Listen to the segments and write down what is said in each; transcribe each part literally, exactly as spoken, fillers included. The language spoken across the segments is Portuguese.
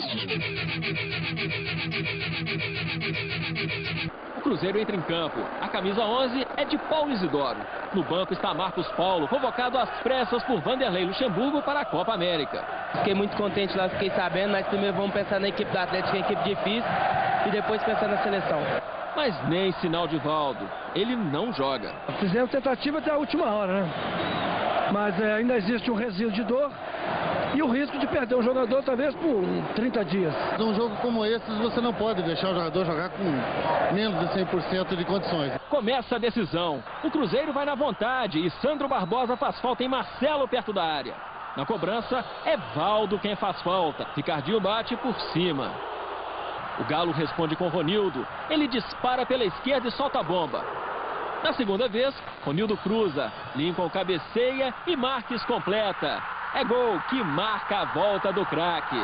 O Cruzeiro entra em campo. A camisa onze é de Paulo Isidoro. No banco está Marcos Paulo, convocado às pressas por Vanderlei Luxemburgo para a Copa América. Fiquei muito contente lá, fiquei sabendo, mas primeiro vamos pensar na equipe do Atlético, que é uma equipe difícil, e depois pensar na seleção. Mas nem sinal de Valdo. Ele não joga. Fizemos tentativa até a última hora, né? Mas é, ainda existe um resíduo de dor e o risco de perder um jogador talvez por trinta dias. Num jogo como esse, você não pode deixar o jogador jogar com menos de cem por cento de condições. Começa a decisão. O Cruzeiro vai na vontade e Sandro Barbosa faz falta em Marcelo perto da área. Na cobrança, é Valdo quem faz falta. Ricardinho bate por cima. O Galo responde com Ronildo. Ele dispara pela esquerda e solta a bomba. Na segunda vez, Ronildo cruza. Lincoln cabeceia e Marques completa. É gol que marca a volta do craque.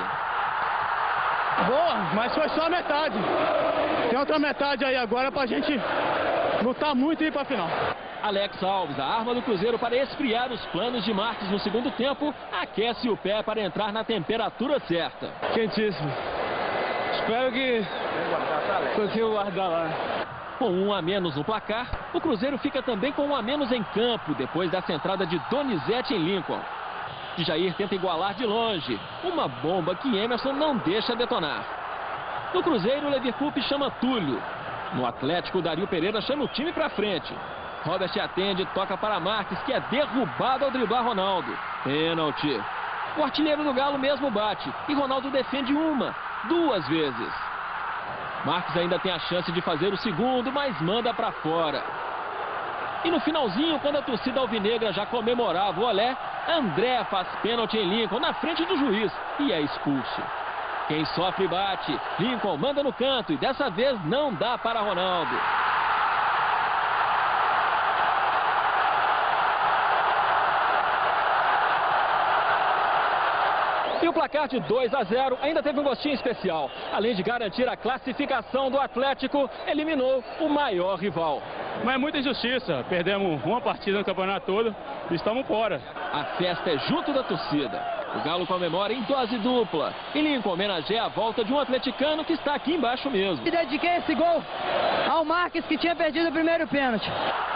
Boa, mas foi só a metade. Tem outra metade aí agora pra gente lutar muito e ir pra final. Alex Alves, a arma do Cruzeiro para esfriar os planos de Marques no segundo tempo, aquece o pé para entrar na temperatura certa. Quentíssimo. Espero que consiga guardar lá. Com um a menos no placar, o Cruzeiro fica também com um a menos em campo, depois dessa entrada de Donizete em Lincoln. Jair tenta igualar de longe, uma bomba que Emerson não deixa detonar. No Cruzeiro, o Leverkusen chama Túlio. No Atlético, Dario Pereira chama o time para frente. Robert atende, toca para Marques, que é derrubado ao driblar Ronaldo. Pênalti. O artilheiro do Galo mesmo bate, e Ronaldo defende uma, duas vezes. Marques ainda tem a chance de fazer o segundo, mas manda para fora. E no finalzinho, quando a torcida alvinegra já comemorava o olé, André faz pênalti em Lincoln na frente do juiz e é expulso. Quem sofre bate. Lincoln manda no canto e dessa vez não dá para Ronaldo. E o placar de dois a zero ainda teve um gostinho especial. Além de garantir a classificação do Atlético, eliminou o maior rival. Mas é muita injustiça. Perdemos uma partida no campeonato todo e estamos fora. A festa é junto da torcida. O Galo comemora em dose dupla. E Lincoln homenageia a volta de um atleticano que está aqui embaixo mesmo. E dediquei esse gol ao Marques, que tinha perdido o primeiro pênalti.